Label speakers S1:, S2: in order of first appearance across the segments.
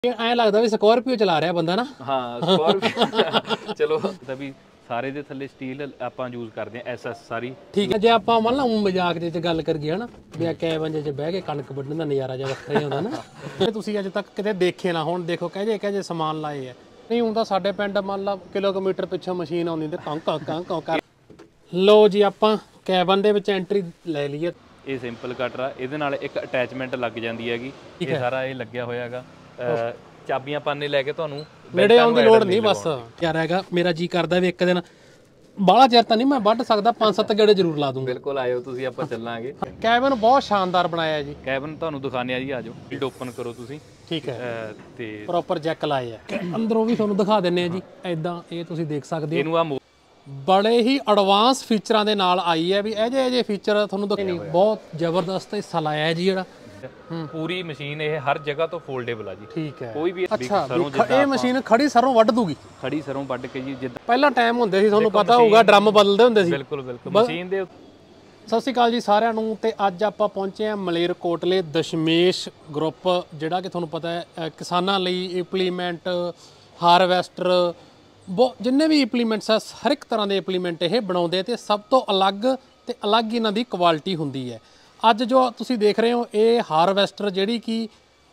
S1: ਐਂ ਲੱਗਦਾ ਵੀ ਸਕੋਰਪੀਓ ਚਲਾ ਰਿਹਾ ਬੰਦਾ ਨਾ।
S2: ਹਾਂ ਸਕੋਰਪੀਓ ਚਲੋ ਤਾਂ ਵੀ ਸਾਰੇ ਦੇ ਥੱਲੇ ਸਟੀਲ ਆਪਾਂ ਯੂਜ਼ ਕਰਦੇ ਆ ਐਸਐਸ ਸਾਰੀ।
S1: ਠੀਕ ਹੈ, ਜੇ ਆਪਾਂ ਮੰਨ ਲਾ ਮਜ਼ਾਕ ਦੇ ਚ ਗੱਲ ਕਰੀਏ ਹਨਾ ਵੀ ਆ ਕੈਬਨ ਚ ਬਹਿ ਕੇ ਕਣਕ ਵੱਢਣ ਦਾ ਨਜ਼ਾਰਾ ਜਿਹਾ ਵੱਖਰਾ ਹੀ ਹੁੰਦਾ ਨਾ। ਤੁਸੀਂ ਅੱਜ ਤੱਕ ਕਿਤੇ ਦੇਖੇ ਨਾ ਹੁਣ, ਦੇਖੋ ਕਹੇ ਸਮਾਨ ਲਾਏ ਆ। ਨਹੀਂ ਹੁੰਦਾ ਸਾਡੇ ਪਿੰਡ ਮੰਨ ਲਾ ਕਿਲੋਮੀਟਰ ਪਿੱਛੋਂ ਮਸ਼ੀਨ ਆਉਂਦੀ ਤੇ ਕਾਂ ਕਰ। ਲੋ ਜੀ ਆਪਾਂ ਕੈਬਨ ਦੇ ਵਿੱਚ ਐਂਟਰੀ ਲੈ ਲਈਏ।
S2: ਇਹ ਸਿੰਪਲ ਕਟਰ ਆ, ਇਹਦੇ ਨਾਲ ਇੱਕ ਅਟੈਚਮੈਂਟ ਲੱਗ ਜਾਂਦੀ ਹੈਗੀ। ਇਹ ਸਾਰਾ ਇਹ ਲੱਗਿਆ ਹੋਇਆ ਹੈਗਾ। ਚਾਬੀਆਂ ਪਾਣੇ ਲੈ ਕੇ ਤੁਹਾਨੂੰ
S1: ਨੇੜੇ ਆਉਣ ਦੀ ਲੋੜ ਨਹੀਂ, ਬਸ ਯਾਰ ਹੈਗਾ ਮੇਰਾ ਜੀ ਕਰਦਾ ਵੀ ਇੱਕ ਦਿਨ ਬਾਹਲਾ ਚਿਰ ਤਾਂ ਨਹੀਂ ਮੈਂ ਵੱਢ ਸਕਦਾ, 5-7 ਗੇੜੇ ਜ਼ਰੂਰ ਲਾ ਦੂੰਗਾ।
S2: ਬਿਲਕੁਲ ਆਇਓ ਤੁਸੀਂ, ਆਪਾਂ ਚੱਲਾਂਗੇ।
S1: ਕੈਬਨ ਬਹੁਤ ਸ਼ਾਨਦਾਰ ਬਣਾਇਆ ਜੀ।
S2: ਕੈਬਨ ਤੁਹਾਨੂੰ ਦਿਖਾਣੇ ਆ ਜੀ, ਆਜੋ ਲੀਡ ਓਪਨ ਕਰੋ ਤੁਸੀਂ।
S1: ਠੀਕ ਹੈ,
S2: ਤੇ
S1: ਪ੍ਰੋਪਰ ਜੈਕ ਲਾਏ ਆ। ਅੰਦਰੋਂ ਵੀ ਤੁਹਾਨੂੰ ਦਿਖਾ ਦਿੰਨੇ ਆ ਜੀ। ਇਦਾਂ ਇਹ ਤੁਸੀਂ ਦੇਖ ਸਕਦੇ ਹੋ,
S2: ਇਹਨੂੰ ਆ
S1: ਬੜੇ ਹੀ ਐਡਵਾਂਸ ਫੀਚਰਾਂ ਦੇ ਨਾਲ ਆਈ ਹੈ। ਵੀ ਇਹ ਜੇ ਫੀਚਰ ਤੁਹਾਨੂੰ ਬਹੁਤ ਜ਼ਬਰਦਸਤ ਹਿੱਸਾ ਲਾਇਆ ਹੈ ਜੀ ਜਿਹੜਾ।
S2: ਪੂਰੀ ਮਸ਼ੀਨ ਇਹ ਹਰ ਜਗ੍ਹਾ ਤੋਂ ਫੋਲਡੇਬਲ ਆ ਜੀ।
S1: ਠੀਕ ਹੈ,
S2: ਕੋਈ ਵੀ
S1: ਅੱਛਾ ਇਹ ਮਸ਼ੀਨ ਖੜੀ ਸਰੋਂ ਵੱਢ ਦੂਗੀ।
S2: ਖੜੀ ਸਰੋਂ ਵੱਢ ਕੇ ਜੀ, ਜਿੱਦਾਂ
S1: ਪਹਿਲਾਂ ਟਾਈਮ ਹੁੰਦੇ ਸੀ ਤੁਹਾਨੂੰ ਪਤਾ ਹੋਊਗਾ ਡਰਮ ਬਦਲਦੇ ਹੁੰਦੇ ਸੀ।
S2: ਬਿਲਕੁਲ ਬਿਲਕੁਲ ਮਸ਼ੀਨ ਦੇ।
S1: ਸਤਿ ਸ਼੍ਰੀ ਅਕਾਲ ਜੀ ਸਾਰਿਆਂ ਨੂੰ। ਤੇ ਅੱਜ ਆਪਾਂ ਪਹੁੰਚੇ ਹਾਂ ਮਲੇਰਕੋਟਲੇ ਦਸ਼ਮੇਸ਼ ਗਰੁੱਪ, ਜਿਹੜਾ ਕਿ ਤੁਹਾਨੂੰ ਪਤਾ ਹੈ ਕਿਸਾਨਾਂ ਲਈ ਇੰਪਲੀਮੈਂਟ, ਹਾਰਵੈਸਟਰ, ਜਿੰਨੇ ਵੀ ਇੰਪਲੀਮੈਂਟਸ ਆ ਹਰ ਇੱਕ ਤਰ੍ਹਾਂ ਦੇ ਇੰਪਲੀਮੈਂਟ ਇਹ ਬਣਾਉਂਦੇ ਤੇ ਸਭ ਤੋਂ ਅਲੱਗ ਤੇ ਅਲੱਗ ਇਹਨਾਂ ਦੀ ਕੁਆਲਿਟੀ ਹੁੰਦੀ ਹੈ। ਅੱਜ ਜੋ ਤੁਸੀਂ ਦੇਖ ਰਹੇ ਹੋ ਇਹ ਹਾਰਵੈਸਟਰ ਜਿਹੜੀ ਕਿ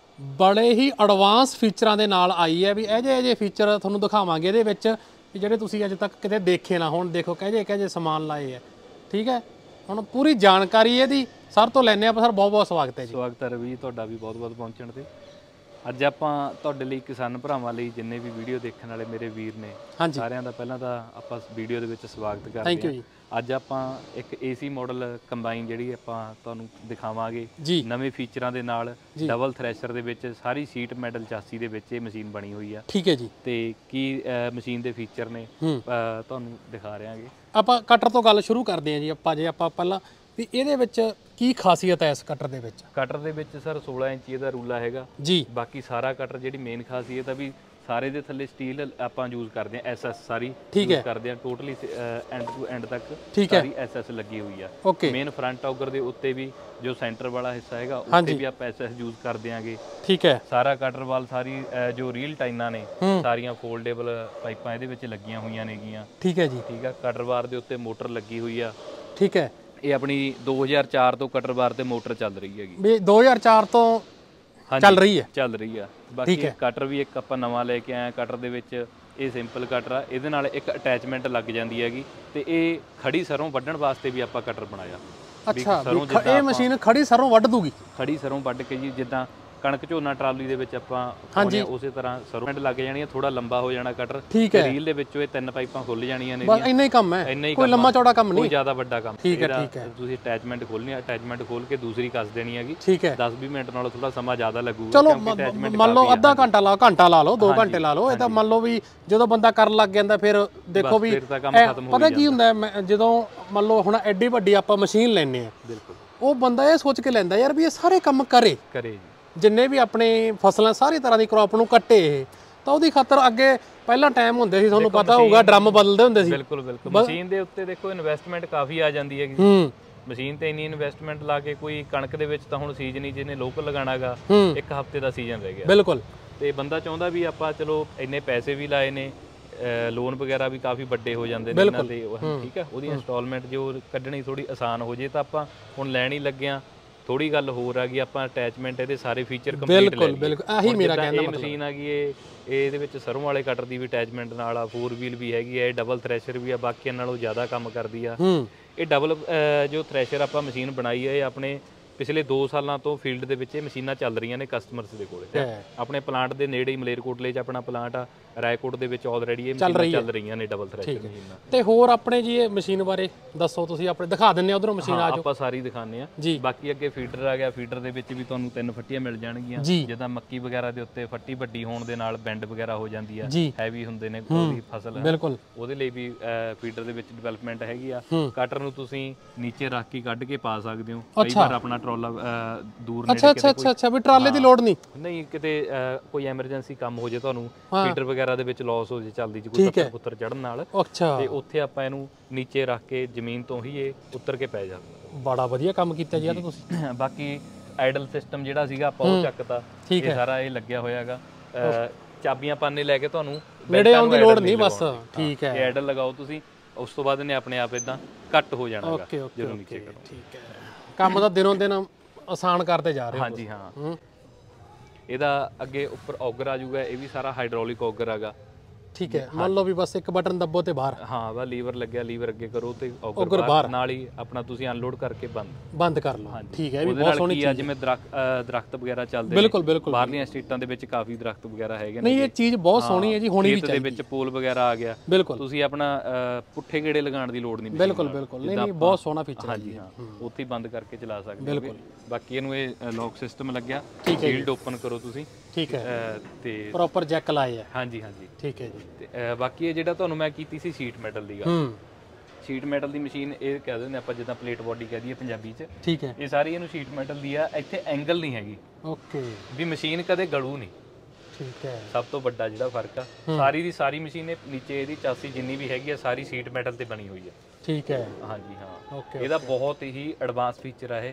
S1: ਬੜੇ ਹੀ ਐਡਵਾਂਸ ਫੀਚਰਾਂ ਦੇ ਨਾਲ ਆਈ ਹੈ। ਵੀ ਇਹ ਜੇ ਫੀਚਰ ਤੁਹਾਨੂੰ ਦਿਖਾਵਾਂਗੇ ਇਹਦੇ ਵਿੱਚ, ਵੀ ਜਿਹੜੇ ਤੁਸੀਂ ਅੱਜ ਤੱਕ ਕਿਤੇ ਦੇਖੇ ਨਾ ਹੁਣ। ਦੇਖੋ ਕਹੇ ਸਮਾਨ ਲਾਏ ਆ। ਠੀਕ ਹੈ, ਹੁਣ ਪੂਰੀ ਜਾਣਕਾਰੀ ਇਹਦੀ ਸਰ ਤੋਂ ਲੈਣੇ ਆਪਾਂ। ਸਰ ਬਹੁਤ ਬਹੁਤ ਸਵਾਗਤ ਹੈ ਜੀ।
S2: ਸਵਾਗਤ ਹੈ ਰਵੀ, ਤੁਹਾਡਾ ਵੀ ਬਹੁਤ ਬਹੁਤ ਪਹੁੰਚਣ ਤੇ। ਅੱਜ ਆਪਾਂ ਤੁਹਾਡੇ ਲਈ, ਕਿਸਾਨ ਭਰਾਵਾਂ ਲਈ, ਜਿੰਨੇ ਵੀ ਵੀਡੀਓ ਦੇਖਣ ਵਾਲੇ ਮੇਰੇ ਵੀਰ ਨੇ, ਸਾਰਿਆਂ ਦਾ ਪਹਿਲਾਂ ਤਾਂ ਆਪਾਂ ਵੀਡੀਓ ਦੇ ਵਿੱਚ ਸਵਾਗਤ ਕਰਦੇ ਹਾਂ। ਅੱਜ ਆਪਾਂ ਇੱਕ ਏਸੀ ਮਾਡਲ ਕੰਬਾਈਨ ਜਿਹੜੀ ਆਪਾਂ ਤੁਹਾਨੂੰ ਦਿਖਾਵਾਂਗੇ ਨਵੇਂ ਫੀਚਰਾਂ ਦੇ ਨਾਲ। ਡਬਲ ਥ੍ਰੈਸ਼ਰ ਦੇ ਵਿੱਚ ਸਾਰੀ ਸੀਟ ਮੈਟਲ ਚਾਸੀ ਦੇ ਵਿੱਚ ਇਹ ਮਸ਼ੀਨ ਬਣੀ ਹੋਈ ਆ।
S1: ਠੀਕ ਹੈ ਜੀ।
S2: ਤੇ ਕੀ ਮਸ਼ੀਨ ਦੇ ਫੀਚਰ ਨੇ ਤੁਹਾਨੂੰ ਦਿਖਾ ਰਹਾਂਗੇ।
S1: ਆਪਾਂ ਕਟਰ ਤੋਂ ਗੱਲ ਸ਼ੁਰੂ ਕਰਦੇ ਹਾਂ ਜੀ। ਜੇ ਆਪਾਂ ਪਹਿਲਾਂ ਵੀ ਇਹਦੇ ਵਿੱਚ ਕੀ ਖਾਸੀਅਤ ਹੈ ਇਸ ਕਟਰ ਦੇ ਵਿੱਚ?
S2: ਕਟਰ ਦੇ ਵਿੱਚ ਸਰ 16 ਇੰਚੀ ਇਹਦਾ ਰੂਲਾ ਹੈਗਾ ਜੀ। ਬਾਕੀ ਸਾਰਾ ਕਟਰ ਜਿਹੜੀ ਮੇਨ ਖਾਸੀਅਤ ਆ ਵੀ ਸਾਰੇ ਦੇ ਥੱਲੇ ਸਟੀਲ ਆਪਾਂ ਯੂਜ਼ ਕਰਦੇ ਆ ਐਸਐਸ ਸਾਰੀ ਯੂਜ਼ ਕਰਦੇ ਆ ਟੋਟਲੀ ਐਂਡ ਟੂ ਐਂਡ ਤੱਕ ਸਾਰੀ ਐਸਐਸ ਲੱਗੀ ਹੋਈ ਆ। ਮੇਨ ਫਰੰਟ ਆਗਰ ਦੇ ਉੱਤੇ ਵੀ ਜੋ ਸੈਂਟਰ ਵਾਲਾ ਹਿੱਸਾ ਹੈਗਾ ਉੱਤੇ ਵੀ ਆਪਾਂ ਐਸਐਸ ਯੂਜ਼ ਕਰਦੇ ਆਂਗੇ। ਠੀਕ ਹੈ, ਸਾਰਾ ਕਟਰ ਵਾਲ ਸਾਰੀ ਜੋ ਰੀਲ ਟਾਈਨਾਂ ਨੇ ਸਾਰੀਆਂ ਫੋਲਡੇਬਲ ਪਾਈਪਾਂ ਇਹਦੇ ਵਿੱਚ ਲੱਗੀਆਂ ਹੋਈਆਂ ਨੇਗੀਆਂ। ਠੀਕ ਹੈ ਜੀ। ਠੀਕ ਆ, ਕਟਰ ਬਾਰ ਦੇ ਉੱਤੇ ਮੋਟਰ ਲੱਗੀ ਹੋਈ ਆ। ਠੀਕ ਹੈ, ਇਹ ਆਪਣੀ 2004 ਤੋਂ ਕਟਰ ਬਾਰ ਤੇ ਮੋਟਰ ਚੱਲ ਰਹੀ ਹੈਗੀ। ਵੀ
S1: 2004 ਤੋਂ ਚੱਲ ਰਹੀ
S2: ਆ। ਬਾਕੀ ਕਟਰ ਵੀ ਇੱਕ ਆਪਾਂ ਨਵਾਂ ਲੈ ਕੇ ਆਏ ਕਟਰ ਦੇ ਵਿੱਚ। ਇਹ ਸਿੰਪਲ ਕਟਰ ਆ, ਇਹਦੇ ਨਾਲ ਇੱਕ ਅਟੈਚਮੈਂਟ ਲੱਗ ਜਾਂਦੀ ਹੈਗੀ। ਤੇ ਇਹ ਖੜੀ ਸਰੋਂ ਵੱਢਣ ਵਾਸਤੇ ਵੀ ਆਪਾਂ ਕਟਰ ਬਣਾਇਆ।
S1: ਅੱਛਾ, ਇਹ ਮਸ਼ੀਨ ਖੜੀ ਸਰੋਂ ਵੱਢ ਦੂਗੀ।
S2: ਖੜੀ ਸਰੋਂ ਵੱਢ ਕੇ ਜੀ, ਜਿੱਦਾਂ ਕਣਕ ਝੋਨਾ ਟਰਾਲੀ ਦੇ ਵਿੱਚ ਆਪਾਂ ਉਸੇ ਤਰ੍ਹਾਂ ਸਰੋਂ ਲੱਗ ਜਾਣੀ ਆ। ਥੋੜਾ ਲੰਬਾ ਹੋ ਜਾਣਾ ਕਟਰ। ਰੀਲ ਦੇ ਵਿੱਚੋਂ ਇਹ 3 ਪਾਈਪਾਂ ਖੁੱਲ ਜਾਣੀਆਂ ਨੇ।
S1: ਬਸ ਇੰਨਾ ਹੀ ਕੰਮ ਹੈ, ਕੋਈ ਲੰਮਾ ਚੌੜਾ ਕੰਮ ਨਹੀਂ,
S2: ਕੋਈ ਜ਼ਿਆਦਾ ਵੱਡਾ ਕੰਮ।
S1: ਠੀਕ ਹੈ।
S2: ਤੁਸੀਂ ਅਟੈਚਮੈਂਟ ਖੋਲਣੀ ਆ, ਅਟੈਚਮੈਂਟ ਖੋਲ ਕੇ ਦੂਸਰੀ ਕੱਸ ਦੇਣੀ ਹੈਗੀ। 10-20 ਮਿੰਟ ਨਾਲੋਂ ਥੋੜਾ ਸਮਾਂ ਜ਼ਿਆਦਾ ਲੱਗੂਗਾ।
S1: ਚਲੋ ਮੰਨ ਲਓ ਅੱਧਾ ਘੰਟਾ ਲਾ ਲਓ, 2 ਘੰਟੇ ਲਾ ਲਓ। ਇਹ ਤਾਂ ਮੰਨ ਲਓ ਵੀ ਜਦੋਂ ਬੰਦਾ ਕਰਨ ਲੱਗ ਜਾਂਦਾ ਫਿਰ ਦੇਖੋ ਵੀ ਪਤਾ ਕੀ ਹੁੰਦਾ ਜਦੋਂ ਮੰਨ ਲਓ ਹੁਣ ਐਡੀ ਵੱਡੀ ਆਪਾਂ ਮਸ਼ੀਨ ਲੈਣੇ ਆ, ਉਹ ਬੰਦਾ ਇਹ ਸੋਚ ਕੇ ਲੈਂਦਾ ਯਾਰ ਵੀ ਇਹ ਸਾਰੇ ਕੰਮ ਕਰੇ ਜੀ। ਜਿੰਨੇ ਵੀ ਆਪਣੇ ਫਸਲਾਂ ਸਾਰੀ ਤਰ੍ਹਾਂ ਦੀ ਕ੍ਰੌਪ ਨੂੰ ਕੱਟੇ ਇਹ, ਤਾਂ ਉਹਦੀ ਖਾਤਰ ਅੱਗੇ ਪਹਿਲਾਂ ਟਾਈਮ ਹੁੰਦੇ ਸੀ ਤੁਹਾਨੂੰ ਪਤਾ ਹੋਊਗਾ ਡਰਮ ਬਦਲਦੇ ਹੁੰਦੇ ਸੀ। ਬਿਲਕੁਲ ਮਸ਼ੀਨ ਦੇ ਉੱਤੇ ਦੇਖੋ ਇਨਵੈਸਟਮੈਂਟ ਕਾਫੀ ਆ ਜਾਂਦੀ ਹੈਗੀ। ਮਸ਼ੀਨ ਤੇ ਇੰਨੀ ਇਨਵੈਸਟਮੈਂਟ ਲਾ ਕੇ ਕੋਈ ਕਣਕ ਦੇ ਵਿੱਚ ਤਾਂ ਹੁਣ ਸੀਜ਼ਨ ਹੀ ਜਿਹਨੇ ਲੋਕਲ ਲਗਾਣਾਗਾ 1 ਹਫ਼ਤੇ ਦਾ ਸੀਜ਼ਨ ਰਹਿ ਗਿਆ। ਬਿਲਕੁਲ। ਤੇ ਬੰਦਾ ਚਾਹੁੰਦਾ ਵੀ ਆਪਾਂ ਚਲੋ ਇੰਨੇ ਪੈਸੇ ਵੀ ਲਾਏ ਨੇ, ਲੋਨ ਵਗੈਰਾ ਵੀ ਕਾਫੀ ਵੱਡੇ ਹੋ ਜਾਂਦੇ ਨੇ ਇਹਨਾਂ ਦੇ। ਠੀਕ ਹੈ, ਉਹਦੀ ਇੰਸਟਾਲਮੈਂਟ ਜੋ ਕੱਢਣੀ ਥੋੜੀ ਆਸਾਨ ਹੋ ਜੇ ਤਾਂ ਆਪਾਂ ਹੁਣ ਲੈਣ ਹੀ ਲੱਗਿਆ। ਥੋੜੀ ਗੱਲ ਹੋਰ ਆ ਗਈ, ਆਪਾਂ ਅਟੈਚਮੈਂਟ ਇਹਦੇ ਸਾਰੇ ਫੀਚਰ ਕੰਪਲੀਟ ਲੈ ਲਏ। ਆਹੀ ਮੇਰਾ ਕਹਿਣ ਦਾ ਮਤਲਬ। ਇਹ ਮਸ਼ੀਨ ਆ ਗਈ ਇਹਦੇ ਵਿੱਚ ਸਰੋਂ ਵਾਲੇ ਕਟਰ ਦੀ ਵੀ ਅਟੈਚਮੈਂਟ ਨਾਲ ਆ, 4 ਵੀਲ ਵੀ ਹੈਗੀ ਆ, ਇਹ ਡਬਲ ਥ੍ਰੈਸ਼ਰ ਵੀ ਆ, ਬਾਕੀਆਂ ਨਾਲੋਂ ਜ਼ਿਆਦਾ ਕੰਮ ਕਰਦੀ ਆ। ਇਹ ਡਬਲ ਜੋ ਥ੍ਰੈਸ਼ਰ ਆਪਾਂ ਮਸ਼ੀਨ ਬਣਾਈ ਹੈ, ਇਹ ਆਪਣੇ ਪਿਛਲੇ 2 ਸਾਲਾਂ ਤੋਂ ਫੀਲਡ ਦੇ ਵਿੱਚ ਇਹ ਮਸ਼ੀਨਾਂ ਚੱਲ ਰਹੀਆਂ ਨੇ ਕਸਟਮਰਸ ਦੇ ਕੋਲੇ। ਆਪਣੇ ਪਲਾਂਟ ਦੇ ਨੇੜੇ ਹੀ ਮਲੇਰਕੋਟਲੇ 'ਚ ਆਪਣਾ ਪਲਾਂਟ ਆ, ਰਾਏਕੋਟ ਦੇ ਵਿੱਚ ਆਲਰੇਡੀ ਇਹ ਮਸ਼ੀਨਾਂ ਚੱਲ ਰਹੀਆਂ ਨੇ ਡਬਲ ਥ੍ਰੈਸ਼ਰ ਮਸ਼ੀਨਾਂ। ਤੇ ਹੋਰ ਆਪਣੇ ਜੀ ਇਹ ਮਸ਼ੀਨ ਬਾਰੇ ਦੱਸੋ ਤੁਸੀਂ, ਆਪਣੇ ਦਿਖਾ ਦਿੰਨੇ ਆ ਉਧਰੋਂ ਮਸ਼ੀਨ ਆ ਜਾਓ। ਆਪਾਂ ਸਾਰੀ ਦਿਖਾਉਂਦੇ ਆ। ਬਾਕੀ ਅੱਗੇ ਫੀਡਰ ਆ ਗਿਆ, ਫੀਡਰ ਦੇ ਵਿੱਚ ਵੀ ਤੁਹਾਨੂੰ 3 ਫੱਟੀਆਂ ਮਿਲ ਜਾਣਗੀਆਂ। ਜਿੱਦਾਂ ਮੱਕੀ ਵਗੈਰਾ ਦੇ ਉੱਤੇ ਫੱਟੀ ਵੱਡੀ ਹੋਣ ਦੇ ਨਾਲ ਬੈਂਡ ਵਗੈਰਾ ਹੋ ਜਾਂਦੀ ਆ, ਹੈਵੀ ਹੁੰਦੇ ਨੇ ਕੋਈ ਫਸਲ, ਉਹਦੇ ਲਈ ਵੀ ਫੀਡਰ ਦੇ ਵਿੱਚ ਡਿਵੈਲਪਮੈਂਟ ਹੈਗੀ ਆ। ਕਟਰ ਨੂੰ ਤੁਸੀਂ ਨੀਚੇ ਰੱਖ ਕੇ ਕੱਢ ਕੇ ਪਾ ਸਕਦੇ ਹੋ। ਕਈ ਵਾਰ ਆਪਣਾ ਟਰਾਲਾ ਦੂਰ ਨੇੜੇ ਅੱਛਾ ਵੀ ਟਰਾਲੇ ਦੀ ਲੋੜ ਨਹੀਂ,
S2: ਕਿਤੇ ਕੋਈ ਐਮਰਜੈਂਸੀ ਕੰਮ ਹੋ ਜੇ, ਤੁਹਾਨੂੰ ਫੀਡਰ ਵਗੈਰਾ ਦੇ ਵਿੱਚ ਲਾਸ ਹੋ ਜੇ ਚੱਲਦੀ ਚ ਕੋਈ ਪੁੱਤਰ ਚੜਨ ਨਾਲ, ਤੇ ਉੱਥੇ ਆਪਾਂ ਇਹਨੂੰ ਨੀਚੇ ਰੱਖ ਕੇ ਜ਼ਮੀਨ ਤੋਂ ਹੀ ਇਹ ਉੱਤਰ ਕੇ ਪੈ ਜਾਂਦਾ।
S1: ਬੜਾ ਵਧੀਆ ਕੰਮ ਕੀਤਾ ਜੀ ਤੁਸੀਂ।
S2: ਬਾਕੀ ਆਈਡਲ ਸਿਸਟਮ ਜਿਹੜਾ ਸੀਗਾ ਆਪਾਂ ਉਹ ਚੱਕਤਾ। ਇਹ ਸਾਰਾ ਇਹ ਲੱਗਿਆ ਹੋਇਆ ਹੈਗਾ। ਚਾਬੀਆਂ ਪਾਣੇ ਲੈ ਕੇ ਤੁਹਾਨੂੰ
S1: ਨੇੜੇ ਆਉਣ ਦੀ ਲੋੜ ਨਹੀਂ ਬਸ। ਠੀਕ ਹੈ,
S2: ਐਡਲ ਲਗਾਓ ਤੁਸੀਂ, ਉਸ ਤੋਂ ਬਾਅਦ ਇਹਨੇ ਆਪਣੇ ਆਪ ਇਦਾਂ ਕੱਟ ਹੋ ਜਾਣਾ
S1: ਓਕੇ ਓਕੇ ਜਦੋਂ ਨੀਚੇ ਕਰੋ। ਠੀਕ ਹੈ, ਕੰਮ ਤਾਂ ਦਿਨੋਂ ਦਿਨ ਆਸਾਨ ਕਰਦੇ ਜਾ ਰਹੇ ਹੋ।
S2: ਹਾਂਜੀ ਹਾਂ। ਇਹਦਾ ਅੱਗੇ ਉੱਪਰ ਔਗਰ ਆ ਜਾਊਗਾ, ਇਹ ਵੀ ਸਾਰਾ ਹਾਈਡ੍ਰੋਲਿਕ ਔਗਰ ਹੈਗਾ।
S1: ਠੀਕ ਹੈ, ਮੰਨ ਲਓ ਵੀ ਬਸ ਇੱਕ ਬਟਨ ਦੱਬੋ ਤੇ ਬਾਹਰ।
S2: ਹਾਂ ਵਾ ਲੀਵਰ ਲੱਗਿਆ, ਲੀਵਰ ਅੱਗੇ ਕਰੋ ਤੇ ਔਗਰ ਬਾਹਰ, ਨਾਲ ਹੀ ਆਪਣਾ ਤੁਸੀਂ ਅਨਲੋਡ ਕਰਕੇ ਬੰਦ ਕਰ ਲਓ। ਠੀਕ ਹੈ, ਇਹ ਵੀ ਬਹੁਤ ਸੋਹਣੀ ਚੀਜ਼ ਹੈ। ਜਿਵੇਂ ਦਰਖਤ ਵਗੈਰਾ ਚੱਲਦੇ ਨੇ, ਬਿਲਕੁਲ ਬਿਲਕੁਲ, ਬਾਹਰਲੀਆਂ ਸਟਰੀਟਾਂ ਦੇ ਵਿੱਚ ਕਾਫੀ ਦਰਖਤ ਵਗੈਰਾ ਹੈਗੇ ਨੇ।
S1: ਨਹੀਂ ਇਹ ਚੀਜ਼ ਬਹੁਤ ਸੋਹਣੀ ਹੈ ਜੀ, ਹੋਣੀ ਵੀ ਚਾਹੀਦੀ।
S2: ਦੇ ਵਿੱਚ ਪੋਲ ਵਗੈਰਾ ਆ ਗਿਆ, ਬਿਲਕੁਲ ਤੁਸੀਂ ਆਪਣਾ ਪੁੱਠੇ ਗੇੜੇ ਲਗਾਉਣ ਦੀ ਲੋੜ ਨਹੀਂ।
S1: ਬਿਲਕੁਲ ਬਿਲਕੁਲ, ਨਹੀਂ ਨਹੀਂ ਬਹੁਤ ਸੋਹਣਾ ਫੀਚਰ ਹੈ।
S2: ਹਾਂਜੀ ਹਾਂ, ਉੱਥੇ ਬੰਦ ਕਰਕੇ ਚਲਾ ਸਕਦੇ ਹੋ। ਬਾਕੀ ਇਹਨੂੰ ਇਹ ਲੌਕ ਸਿਸਟਮ ਲੱਗਿਆ, ਸ਼ੀਲਡ ਓਪਨ ਕਰੋ ਤੁਸੀਂ। ਠੀਕ ਹੈ, ਤੇ
S1: ਪ੍ਰੋਪਰ ਜੈਕ ਲਾਏ ਹੈ।
S2: ਹਾਂਜੀ ਹਾਂਜੀ, ਠੀਕ ਹੈ
S1: ਜੀ।
S2: ਤੇ ਬਾਕੀ ਇਹ ਜਿਹੜਾ ਤੁਹਾਨੂੰ ਮੈਂ ਕੀਤੀ ਸੀ ਸ਼ੀਟ ਮੈਟਲ ਦੀ ਗੱਲ, ਸ਼ੀਟ ਮੈਟਲ ਦੀ ਮਸ਼ੀਨ ਇਹ ਕਹਿ ਦਿੰਦੇ ਆਪਾਂ, ਜਿੱਦਾਂ ਪਲੇਟ ਬੋਡੀ ਕਹਿ ਦਈਏ ਪੰਜਾਬੀ 'ਚ। ਠੀਕ ਹੈ, ਇਹ ਸਾਰੀ ਇਹਨੂੰ ਸ਼ੀਟ ਮੈਟਲ ਦੀ ਆ। ਇੱਥੇ ਐਂਗਲ ਨਹੀਂ ਹੈਗੀ। ਓਕੇ, ਵੀ ਮਸ਼ੀਨ ਕਦੇ ਗਲੂ ਨਹੀਂ। ਠੀਕ ਹੈ, ਸਭ ਤੋਂ ਵੱਡਾ ਜਿਹੜਾ ਫਰਕ ਆ, ਸਾਰੀ ਦੀ ਸਾਰੀ ਮਸ਼ੀਨ ਨੀਚੇ ਇਹਦੀ ਚਾਸੀ ਜਿੰਨੀ ਵੀ ਹੈਗੀ ਆ ਸਾਰੀ ਸ਼ੀਟ ਮੈਟਲ ਤੇ ਬਣੀ ਹੋਈ ਹੈ। ਠੀਕ ਹੈ, ਹਾਂਜੀ ਹਾਂ। ਇਹਦਾ ਬਹੁਤ ਹੀ ਐਡਵਾਂਸ ਫੀਚਰ ਆ ਇਹ,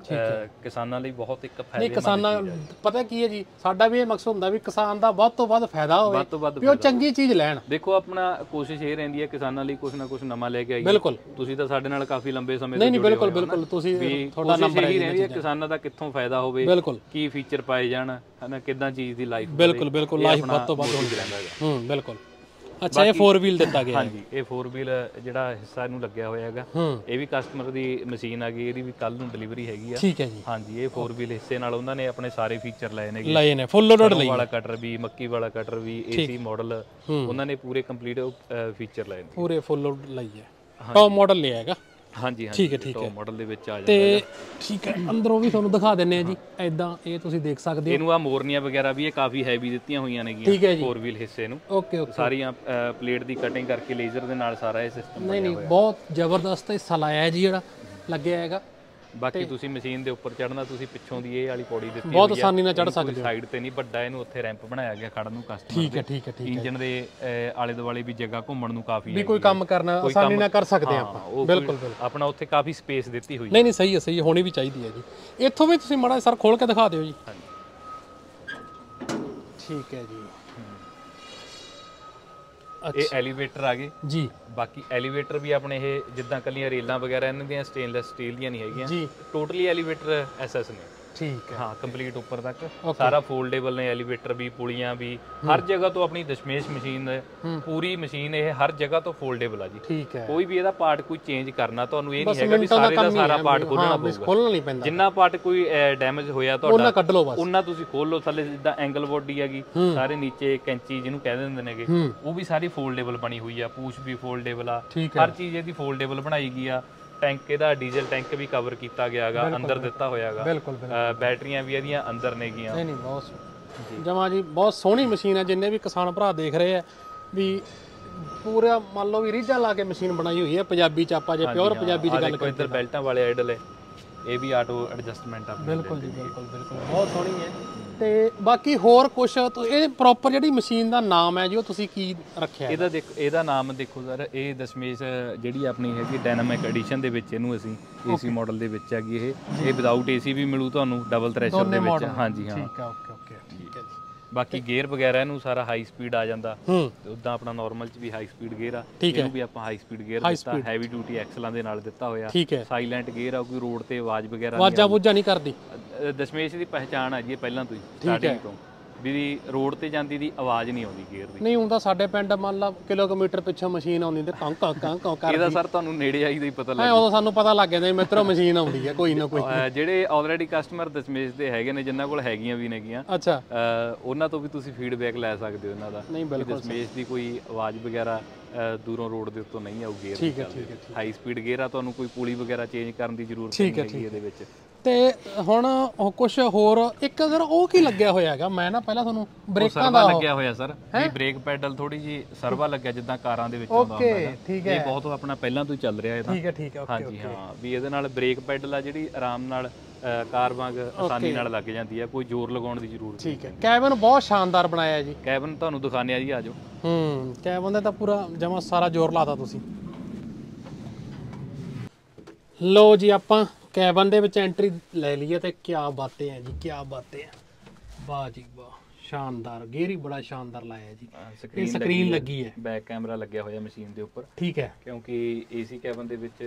S2: ਕਿਸਾਨਾਂ ਲਈ ਬਹੁਤ ਇੱਕ ਫਾਇਦੇਮੰਦ। ਨਹੀਂ ਕਿਸਾਨਾਂ
S1: ਪਤਾ ਕੀ ਹੈ ਜੀ, ਸਾਡਾ ਵੀ ਇਹ ਮਕਸਦ ਹੁੰਦਾ ਵੀ ਕਿਸਾਨ ਦਾ ਵੱਧ ਤੋਂ ਵੱਧ ਫਾਇਦਾ ਹੋਵੇ, ਵੀ ਉਹ ਚੰਗੀ ਚੀਜ਼ ਲੈਣ।
S2: ਦੇਖੋ ਆਪਣਾ ਕੋਸ਼ਿਸ਼ ਇਹ ਰਹਿੰਦੀ ਹੈ ਕਿਸਾਨਾਂ ਲਈ ਕੁਝ ਨਾ ਕੁਝ ਨਵਾਂ ਲੈ ਕੇ ਆਈਏ। ਬਿਲਕੁਲ, ਤੁਸੀਂ ਤਾਂ ਸਾਡੇ ਨਾਲ ਕਾਫੀ ਲੰਬੇ ਸਮੇਂ ਤੋਂ ਜੁੜੇ ਹੋਏ ਹੋ। ਬਿਲਕੁਲ ਬਿਲਕੁਲ, ਤੁਸੀਂ ਤੁਹਾਡਾ ਨੰਬਰ ਹੀ ਰਹਿੰਦੀ ਹੈ ਕਿਸਾਨਾਂ ਦਾ ਕਿੱਥੋਂ ਫਾਇਦਾ ਹੋਵੇ, ਕੀ ਫੀਚਰ ਪਾਏ ਜਾਣ, ਹਨਾ ਕਿੱਦਾਂ ਚੀਜ਼ ਦੀ ਲਾਈਫ। ਬਿਲਕੁਲ ਬਿਲਕੁਲ, ਲਾਈਫ ਵੱਧ ਤੋਂ ਵੱਧ ਹੋਣੀ ਰਹਿੰਦਾ ਹੈ। ਬਿਲਕੁਲ। ਅੱਛਾ, ਇਹ 4 ਵੀਲ ਦਿੱਤਾ ਗਿਆ। ਹਾਂਜੀ, ਇਹ 4 ਵੀਲ ਜਿਹੜਾ ਹਿੱਸਾ ਇਹਨੂੰ ਲੱਗਿਆ ਹੋਇਆ ਹੈਗਾ, ਇਹ ਵੀ ਕਸਟਮਰ ਦੀ ਮਸ਼ੀਨ ਆ ਗਈ, ਇਹਦੀ ਵੀ ਕੱਲ ਨੂੰ ਡਿਲੀਵਰੀ ਹੈਗੀ ਆ। ਠੀਕ ਹੈ ਜੀ। ਹਾਂਜੀ, ਇਹ 4 ਵੀਲ ਹਿੱਸੇ ਨਾਲ ਉਹਨਾਂ ਨੇ ਆਪਣੇ ਸਾਰੇ ਫੀਚਰ ਲਏ ਨੇ, ਫੁੱਲ ਲੋਡਡ ਲਈ ਵਾਲਾ ਕਟਰ ਵੀ, ਮੱਕੀ ਵਾਲਾ ਕਟਰ ਵੀ, ਏਸੀ ਮਾਡਲ, ਉਹਨਾਂ ਨੇ ਪੂਰੇ ਕੰਪਲੀਟ ਫੀਚਰ ਲਏ ਨੇ, ਪੂਰੇ ਫੁੱਲ ਲੋਡ ਲਈ ਹੈ। ਟੌਪ ਮਾਡਲ ਲਿਆ ਹੈਗਾ। ਹਾਂਜੀ ਹਾਂਜੀ, ਠੀਕ ਹੈ ਠੀਕ ਹੈ, ਟੌਪ ਮਾਡਲ ਦੇ ਵਿੱਚ ਆ ਜਾਂਦਾ ਤੇ ਠੀਕ ਹੈ। ਅੰਦਰੋਂ ਵੀ ਤੁਹਾਨੂੰ ਦਿਖਾ ਦਿੰਨੇ ਆ ਜੀ, ਐਦਾਂ ਇਹ ਤੁਸੀਂ ਦੇਖ ਸਕਦੇ ਹੋ। ਇਹਨੂੰ ਆ ਮੋਰਨੀਆਂ ਵਗੈਰਾ ਵੀ ਇਹ ਕਾਫੀ ਹੈਵੀ ਦਿੱਤੀਆਂ ਹੋਈਆਂ ਨੇਗੀਆਂ 4 ਵੀਲ ਹਿੱਸੇ ਨੂੰ। ਓਕੇ ਓਕੇ, ਸਾਰੀਆਂ ਪਲੇਟ ਦੀ ਕਟਿੰਗ ਕਰਕੇ ਲੇਜ਼ਰ ਦੇ ਨਾਲ ਸਾਰਾ ਇਹ ਸਿਸਟਮ ਬਣਿਆ ਹੋਇਆ ਹੈ। ਬਹੁਤ ਜ਼ਬਰਦਸਤ ਹਿੱਸਾ ਲਾਇਆ ਹੈ ਜੀ ਜਿਹੜਾ ਲੱਗਿਆ ਹੈਗਾ। ਬਾਕੀ ਤੁਸੀਂ ਮਸ਼ੀਨ ਦੇ ਉੱਪਰ ਚੜਨਾ, ਤੁਸੀਂ ਪਿੱਛੋਂ ਦੀ ਇਹ ਵਾਲੀ ਪੌੜੀ ਦਿੱਤੀ ਹੋਈ ਹੈ, ਬਹੁਤ ਆਸਾਨੀ ਨਾਲ ਚੜ ਸਕਦੇ ਹੋ। ਸਾਈਡ ਤੇ ਨਹੀਂ ਵੱਡਾ, ਇਹਨੂੰ ਉੱਥੇ ਰੈਂਪ ਬਣਾਇਆ ਗਿਆ ਖੜਨ ਨੂੰ ਕਸਟਮਰ। ਠੀਕ ਹੈ ਠੀਕ ਹੈ ਠੀਕ ਹੈ। ਇੰਜਨ ਦੇ ਆਲੇ ਦੁਆਲੇ ਵੀ ਜਗ੍ਹਾ ਘੁੰਮਣ ਨੂੰ ਕਾਫੀ ਹੈ, ਵੀ ਕੋਈ ਕੰਮ ਕਰਨਾ ਆਸਾਨੀ ਨਾਲ ਕਰ ਸਕਦੇ ਆਪਾਂ। ਬਿਲਕੁਲ ਆਪਣਾ ਉੱਥੇ ਕਾਫੀ ਸਪੇਸ ਦਿੱਤੀ ਹੋਈ ਹੈ। ਨਹੀਂ ਨਹੀਂ, ਸਹੀ ਹੈ ਸਹੀ ਹੈ, ਹੋਣੀ ਵੀ ਚਾਹੀਦੀ ਹੈ ਜੀ। ਇੱਥੋਂ ਵੀ ਤੁਸੀਂ ਮਾੜਾ ਸਰ ਖੋਲ ਕੇ ਦਿਖਾ ਦਿਓ ਜੀ। ਠੀਕ ਹੈ ਜੀ। ਇਹ ਐਲੀਵੇਟਰ ਆ ਗਏ ਜੀ। ਬਾਕੀ ਐਲੀਵੇਟਰ ਵੀ ਆਪਣੇ ਇਹ ਜਿੱਦਾਂ ਕੱਲੀਆਂ ਰੇਲਾਂ ਵਗੈਰਾ ਇਹਨਾਂ ਦੀਆਂ ਸਟੇਨਲੈਸ ਸਟੀਲ ਦੀਆਂ ਨਹੀਂ ਹੈਗੀਆਂ, ਟੋਟਲੀ ਐਲੀਵੇਟਰ ਐਸਐਸ ਨੇ। ਠੀਕ ਹੈ, ਹਾਂ ਕੰਪਲੀਟ ਉੱਪਰ ਤੱਕ ਸਾਰਾ ਫੋਲਡੇਬਲ ਨੇ ਐਲੀਵੇਟਰ ਵੀ, ਪੁਲੀਆਂ ਵੀ, ਹਰ ਜਗ੍ਹਾ ਤੋਂ ਆਪਣੀ ਦਸ਼ਮੇਸ਼ ਮਸ਼ੀਨ ਪੂਰੀ ਮਸ਼ੀਨ ਇਹ ਹਰ ਜਗ੍ਹਾ ਤੋਂ ਫੋਲਡੇਬਲ ਆ ਜੀ। ਠੀਕ ਹੈ, ਕੋਈ ਵੀ ਇਹਦਾ ਪਾਰਟ ਕੋਈ ਚੇਂਜ ਕਰਨਾ ਤੁਹਾਨੂੰ ਇਹ ਨਹੀਂ ਹੈਗਾ ਵੀ ਸਾਰੇ ਦਾ ਸਾਰਾ ਪਾਰਟ ਖੋਲਣਾ ਪਊਗਾ, ਖੋਲਣਾ ਨਹੀਂ ਪੈਂਦਾ। ਜਿੰਨਾ ਪਾਰਟ ਕੋਈ ਡੈਮੇਜ ਹੋਇਆ ਤੁਹਾਡਾ ਉਹਨਾਂ ਕੱਢ ਲਓ ਬਸ, ਉਹਨਾਂ ਤੁਸੀਂ ਖੋਲ ਲਓ। ਥੱਲੇ ਜਿੱਦਾਂ ਐਂਗਲ ਬੋਡੀ ਹੈਗੀ, ਸਾਰੇ ਨੀਚੇ ਕੈਂਚੀ ਜਿਹਨੂੰ ਕਹਿ ਦਿੰਦੇ ਨੇਗੇ, ਉਹ ਵੀ ਸਾਰੀ ਫੋਲਡੇਬਲ ਬਣੀ ਹੋਈ ਆ। ਪੂਛ ਵੀ ਫੋਲਡੇਬਲ ਆ, ਹਰ ਚੀਜ਼ ਇਹਦੀ ਫੋਲਡੇਬਲ ਬਣਾਈ ਗਈ ਆ। ਟੈਂਕ ਇਹਦਾ ਡੀਜ਼ਲ ਟੈਂਕ ਵੀ ਕਵਰ ਕੀਤਾ ਗਿਆ ਹੈਗਾ, ਅੰਦਰ ਦਿੱਤਾ ਹੋਇਆ ਹੈਗਾ। ਬਿਲਕੁਲ ਬੈਟਰੀਆਂ ਵੀ ਇਹਦੀਆਂ ਅੰਦਰ ਨੇਗੀਆਂ। ਨਹੀਂ ਨਹੀਂ, ਬਹੁਤ ਜਮਾ ਜੀ, ਬਹੁਤ ਸੋਹਣੀ ਮਸ਼ੀਨ ਹੈ। ਜਿੰਨੇ ਵੀ ਕਿਸਾਨ ਭਰਾ ਦੇਖ ਰਹੇ ਆ ਵੀ ਪੂਰਾ ਮੰਨ ਲਓ ਵੀ ਰੀਝਾਂ ਲਾ ਕੇ ਮਸ਼ੀਨ ਬਣਾਈ ਹੋਈ ਹੈ ਪੰਜਾਬੀ ਚ। ਆਪਾਂ ਜੇ ਪਿਓਰ ਪੰਜਾਬੀ ਚ ਗੱਲ ਕਰੀਏ, ਇੱਧਰ ਬੈਲਟਾਂ ਵਾਲੇ ਆਈਡਲ ਹੈ, ਇਹ ਵੀ ਆਟੋ ਐਡਜਸਟਮੈਂਟ ਆ। ਬਿਲਕੁਲ ਜੀ ਬਿਲਕੁਲ ਬਿਲਕੁਲ, ਬਹੁਤ ਸੋਹਣੀ ਹੈ। ਤੇ ਬਾਕੀ ਹੋਰ ਕੁਝ ਇਹ ਪ੍ਰੋਪਰ ਜਿਹੜੀ ਮਸ਼ੀਨ ਦਾ ਨਾਮ ਹੈ ਜੀ, ਉਹ ਤੁਸੀਂ ਕੀ ਰੱਖਿਆ? ਇਹਦਾ ਦੇਖੋ, ਇਹਦਾ ਨਾਮ ਦੇਖੋ ਸਰ, ਇਹ ਦਸ਼ਮੇਸ਼ ਜਿਹੜੀ ਆਪਣੀ ਹੈਗੀ ਡਾਇਨਾਮਿਕ ਐਡੀਸ਼ਨ ਦੇ ਵਿੱਚ ਇਹਨੂੰ ਅਸੀਂ ਏਸੀ ਮਾਡਲ ਦੇ ਵਿੱਚ ਹੈਗੀ ਇਹ ਵਿਦਆਊਟ ਏਸੀ ਵੀ ਮਿਲੂ ਤੁਹਾਨੂੰ, ਡਬਲ ਥ੍ਰੈਸ਼ਰ ਦੇ ਵਿੱਚ। ਹਾਂਜੀ ਹਾਂ, ਠੀਕ ਹੈ, ਓਕੇ ਓਕੇ, ਠੀਕ ਹੈ ਜੀ। ਬਾਕੀ ਗੇਅਰ ਵਗੈਰਾ ਇਹਨੂੰ ਸਾਰਾ ਹਾਈ ਸਪੀਡ ਆ ਜਾਂਦਾ, ਉਦਾਂ ਆਪਣਾ ਨਾਰਮਲ ਚ ਵੀ ਹਾਈ ਸਪੀਡ ਗੇਅਰ ਆ, ਇਹਨੂੰ ਵੀ ਆਪਾਂ ਹਾਈ ਸਪੀਡ ਗੇਅਰ ਦਿੱਤਾ, ਹੈਵੀ ਡਿਊਟੀ ਐਕਸਲਾਂ ਦੇ ਨਾਲ ਦਿੱਤਾ ਹੋਇਆ। ਸਾਈਲੈਂਟ ਗੇਅਰ ਆ, ਕੋਈ ਰੋਡ ਤੇ ਆਵਾਜ਼ ਵਗੈਰਾ ਆਵਾਜ਼ਾਂ ਬੂਝਾਂ ਨਹੀਂ ਕਰਦੀ। ਦਸ਼ਮੇਸ਼ ਦੀ ਪਹਿਚਾਣ ਆ ਜੀ ਪਹਿਲਾਂ ਤੋਂ ਹੀ, ਸਟਾਰਟਿੰਗ ਤੋਂ, ਵੀ ਰੋਡ ਤੇ ਜਾਂਦੀ ਦੀ ਆਵਾਜ਼ ਨਹੀਂ ਆਉਂਦੀ ਗੇਅਰ ਦੀ। ਨਹੀਂ ਹੁੰਦਾ, ਸਾਡੇ ਪਿੰਡ ਮੰਨ ਲਾ ਕਿਲੋਮੀਟਰ ਪਿੱਛੋਂ ਮਸ਼ੀਨ ਆਉਂਦੀ ਤੇ ਕਾਂ ਕਾਂ ਕਾਂ ਕਾਂ ਕਰਦੀ। ਇਹਦਾ ਸਰ ਤੁਹਾਨੂੰ ਨੇੜੇ ਆਈ ਦਾ ਹੀ ਪਤਾ ਲੱਗ ਜਾਂਦਾ, ਉਦੋਂ ਸਾਨੂੰ ਪਤਾ ਲੱਗ ਜਾਂਦਾ ਮਿੱਤਰੋ ਮਸ਼ੀਨ ਆਉਂਦੀ ਹੈ ਕੋਈ ਨਾ ਕੋਈ। ਜਿਹੜੇ ਆਲਰੇਡੀ ਕਸਟਮਰ ਦਸ਼ਮੇਸ਼ ਦੇ ਹੈਗੇ ਨੇ, ਜਿਨ੍ਹਾਂ ਕੋਲ ਹੈਗੀਆਂ ਵੀ ਨੇਗੀਆਂ, ਅੱਛਾ, ਉਹਨਾਂ ਤੋਂ ਵੀ ਤੁਸੀਂ ਫੀਡਬੈਕ ਲੈ ਸਕਦੇ ਹੋ ਇਹਨਾਂ ਦਾ। ਨਹੀਂ ਬਿਲਕੁਲ, ਦਸ਼ਮੇਸ਼ ਦੀ ਕੋਈ ਆਵਾਜ਼ ਵਗੈਰਾ ਦੂਰੋਂ ਰੋਡ ਦੇ ਉੱਤੋਂ ਨਹੀਂ ਆਊ ਗੇਅਰ। ਠੀਕ ਹੈ ਠੀਕ ਹੈ, ਹਾਈ ਸਪੀਡ ਗੇਅਰ ਆ, ਤੁਹਾਨੂੰ ਕੋਈ ਪੁਲੀ ਵਗੈਰਾ ਚੇਂਜ ਕਰਨ ਦੀ ਜ਼ਰੂਰਤ ਨਹੀਂ ਹੈਗੀ ਇਹਦੇ ਵਿੱਚ। ਤੇ ਹੁਣ ਕੁਝ ਹੋਰ ਇੱਕ ਸਰ ਉਹ ਕੀ ਲੱਗਿਆ ਹੋਇਆ ਹੈਗਾ? ਮੈਂ ਨਾ ਪਹਿਲਾਂ ਤੁਹਾਨੂੰ ਬ੍ਰੇਕਾਂ ਦਾ ਲੱਗਿਆ ਹੋਇਆ ਸਰ, ਵੀ ਬ੍ਰੇਕ ਪੈਡਲ ਥੋੜੀ ਜੀ ਸਰਵਾ ਲੱਗਿਆ ਜਿੱਦਾਂ ਕਾਰਾਂ ਦੇ ਵਿੱਚ ਆਉਂਦਾ ਹੁੰਦਾ ਹੈ। ਠੀਕ ਹੈ, ਇਹ ਬਹੁਤ ਆਪਣਾ ਪਹਿਲਾਂ ਤੋਂ ਹੀ ਚੱਲ ਰਿਹਾ ਇਹਦਾ। ਠੀਕ ਹੈ ਠੀਕ ਹੈ, ਹਾਂਜੀ ਹਾਂ, ਵੀ ਇਹਦੇ ਨਾਲ ਬ੍ਰੇਕ ਪੈਡਲ ਆ ਜਿਹੜੀ ਆਰਾਮ ਨਾਲ ਕਾਰ ਵਾਂਗ ਆਸਾਨੀ ਨਾਲ ਲੱਗ ਜਾਂਦੀ ਹੈ, ਕੋਈ ਜ਼ੋਰ ਲਗਾਉਣ ਦੀ ਜ਼ਰੂਰਤ ਨਹੀਂ। ਠੀਕ ਹੈ, ਕੈਬਨ ਬਹੁਤ ਸ਼ਾਨਦਾਰ ਬਣਾਇਆ ਜੀ। ਕੈਬਨ ਤੁਹਾਨੂੰ ਦਿਖਾਉਂਦੇ ਆ ਜੀ, ਆ ਜਾਓ। ਕੈਬਨ ਦਾ ਤਾਂ ਪੂਰਾ ਜਮਾ ਸਾਰਾ ਜ਼ੋਰ ਲਾਤਾ ਤੁਸੀਂ। ਲੋ ਜੀ, ਆਪਾਂ ਕੈਬਨ ਦੇ ਵਿੱਚ ਐਂਟਰੀ ਲੈ ਲਈਏ ਤੇ ਕੀ ਬਾਤਾਂ ਹੈ ਜੀ, ਕੀ ਬਾਤਾਂ ਹੈ, ਵਾਹ ਜੀ ਵਾਹ,
S1: ਸ਼ਾਨਦਾਰ ਗੇਅਰ ਹੀ ਬੜਾ ਸ਼ਾਨਦਾਰ ਲਾਇਆ ਜੀ। ਇਹ ਸਕਰੀਨ ਲੱਗੀ ਹੈ,
S2: ਬੈਕ ਕੈਮਰਾ ਲੱਗਿਆ ਹੋਇਆ ਮਸ਼ੀਨ ਦੇ ਉੱਪਰ।
S1: ਠੀਕ ਹੈ,
S2: ਕਿਉਂਕਿ ਏਸੀ ਕੈਬਨ ਦੇ ਵਿੱਚ